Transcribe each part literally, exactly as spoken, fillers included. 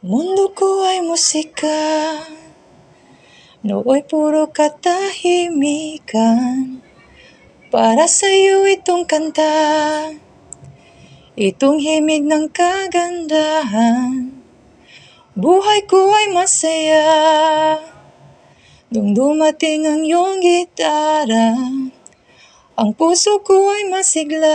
Mundo ko ay musika, nooy puro katahimikan. Para sa'yo itong kanta, itong himig ng kagandahan. Buhay ko ay masaya nung dumating ang iyong gitara. Ang puso ko ay masigla,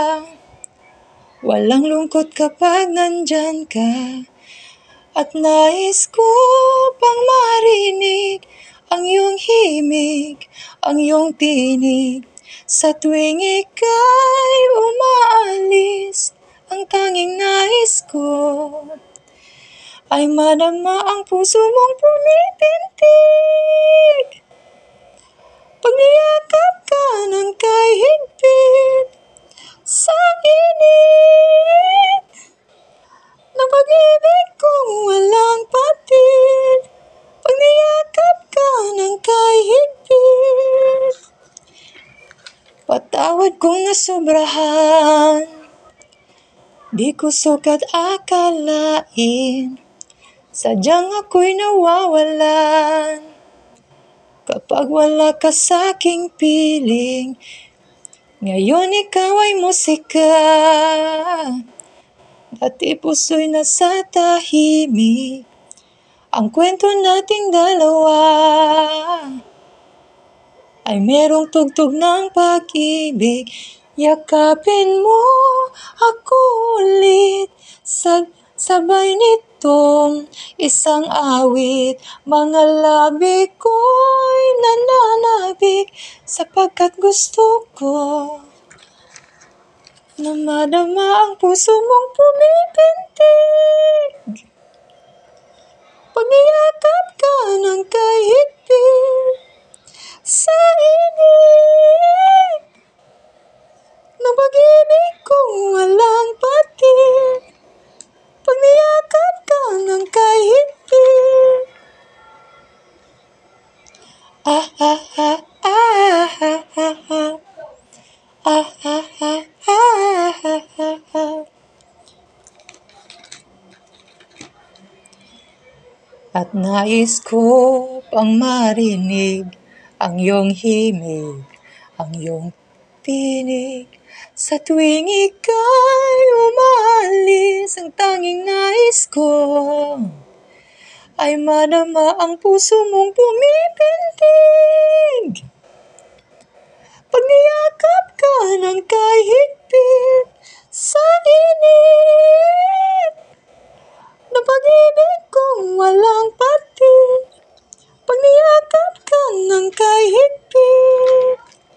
walang lungkot kapag nandyan ka. At nais ko pang marinig ang iyong himig, ang iyong tinig. Sa tuwing ika'y umaalis, ang tanging nais ko ay madama ang puso mong pumipintig. Pag niyakap ka ng kahigpit sa init ng pag-ibig kong walang patid. Pag niyakap ka ng kahigpit, patawad kung nasobrahan, di ko sukat akalain. Sadyang ako'y nawawalan kapag wala ka sa'king piling. Ngayon ikaw ay musika, dati puso'y nasa tahimik. Ang kwento nating dalawa ay merong tugtog ng pag-ibig. Yakapin mo ako ulit, sa sabay nitong isang awit. Mga labi ko'y nananabik, sapagkat gusto ko na madama ang puso mong pumipintig. Pag niyakap ka ng kahigpit sa init ng pag-ibig kong walang patid. Pag niyakap ka ng kahigpit, ah ah ah ah ah ah ah ah ah ah ah ah ah. At nais ko pang marinig ang iyong himig, ang iyong tinig. Sa tuwing ika'y umaalis, ang tanging nais ko ay madama ang puso mong pumipintig. Pag niyakap ka ng kahigpit sa init ng pag-ibig kong walang patid. Pag niyakap ka ng kahigpit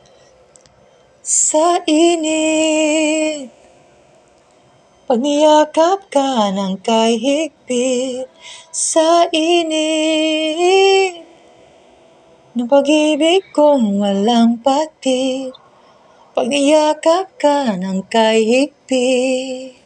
sa init, pag niyakap ka ng kahigpit sa init ng pag-ibig kong walang patid. Pag niyakap ka ng kahigpit.